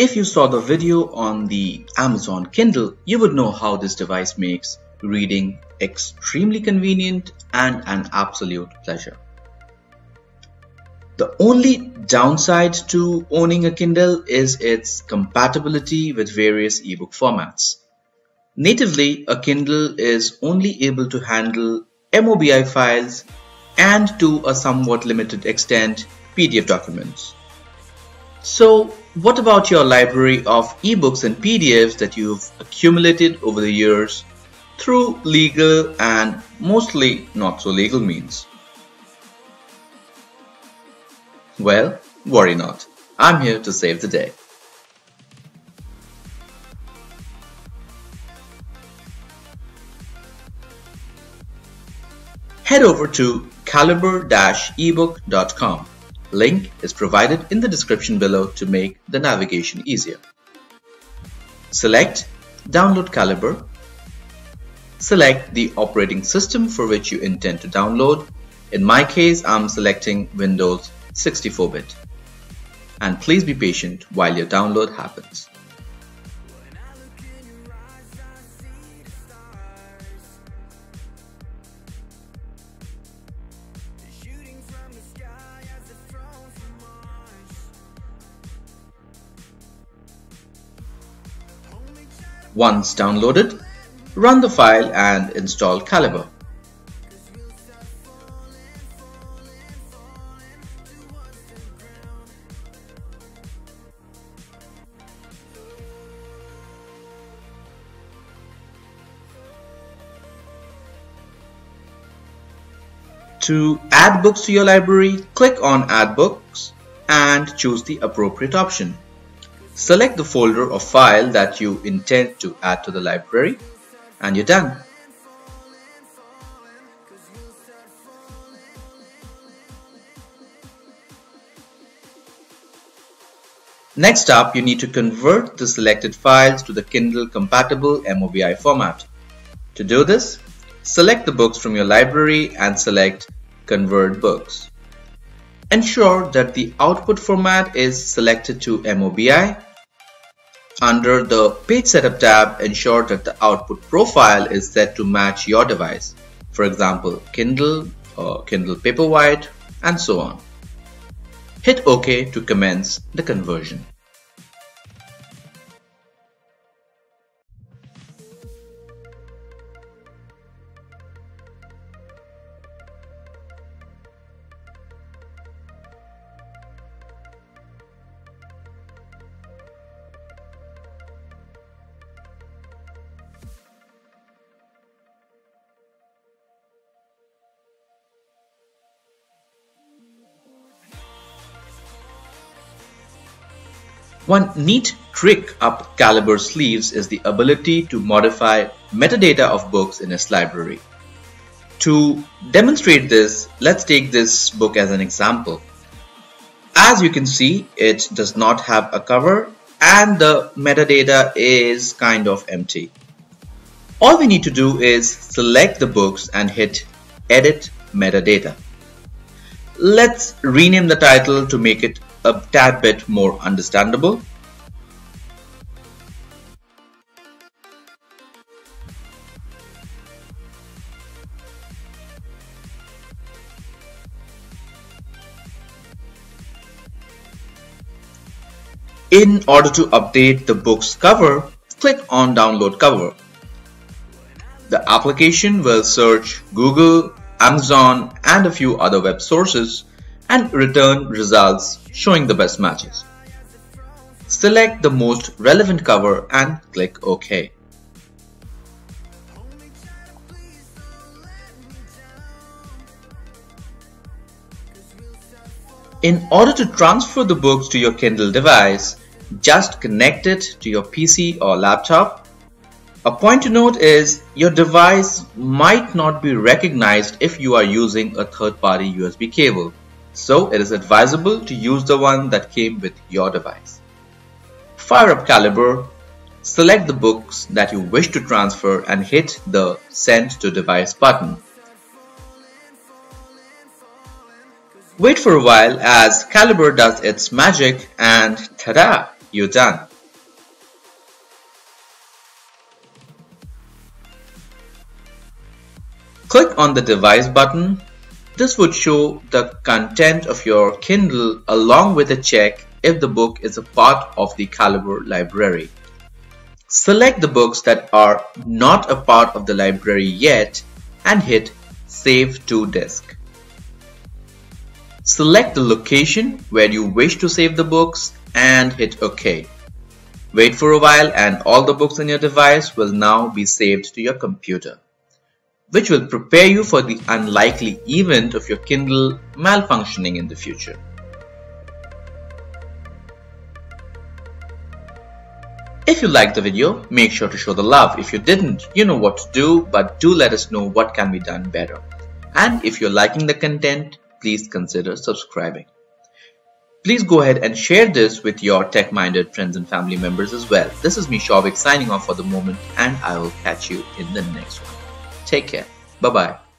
If you saw the video on the Amazon Kindle, you would know how this device makes reading extremely convenient and an absolute pleasure. The only downside to owning a Kindle is its compatibility with various ebook formats. Natively, a Kindle is only able to handle MOBI files and to a somewhat limited extent PDF documents. So, what about your library of ebooks and PDFs that you've accumulated over the years through legal and mostly not so legal means? Well, worry not. I'm here to save the day. Head over to calibre-ebook.com. Link is provided in the description below to make the navigation easier. Select Download Calibre. Select the operating system for which you intend to download. In my case, I'm selecting Windows 64-bit. And please be patient while your download happens. Once downloaded, run the file and install Calibre. To add books to your library, click on Add Books and choose the appropriate option. Select the folder or file that you intend to add to the library and you're done. Next up, you need to convert the selected files to the Kindle compatible MOBI format. To do this, select the books from your library and select Convert Books. Ensure that the output format is selected to MOBI. Under the Page Setup tab, ensure that the output profile is set to match your device. For example, Kindle or Kindle Paperwhite and so on. Hit OK to commence the conversion. One neat trick up Calibre's sleeves is the ability to modify metadata of books in its library. To demonstrate this, let's take this book as an example. As you can see, it does not have a cover and the metadata is kind of empty. All we need to do is select the books and hit Edit Metadata. Let's rename the title to make it a tad bit more understandable. In order to update the book's cover, click on Download Cover. The application will search Google, Amazon, and a few other web sources and return results showing the best matches. Select the most relevant cover and click OK. In order to transfer the books to your Kindle device, just connect it to your PC or laptop. A point to note is your device might not be recognized if you are using a third-party USB cable. So it is advisable to use the one that came with your device. Fire up Calibre, select the books that you wish to transfer and hit the Send to Device button. Wait for a while as Calibre does its magic and ta-da, you're done. Click on the device button. This would show the content of your Kindle along with a check if the book is a part of the Calibre library. Select the books that are not a part of the library yet and hit Save to Disk. Select the location where you wish to save the books and hit OK. Wait for a while and all the books in your device will now be saved to your computer, which will prepare you for the unlikely event of your Kindle malfunctioning in the future. If you liked the video, make sure to show the love. If you didn't, you know what to do, but do let us know what can be done better. And if you're liking the content, please consider subscribing. Please go ahead and share this with your tech-minded friends and family members as well. This is me, Souvik, signing off for the moment, and I will catch you in the next one. Take care. Bye-bye.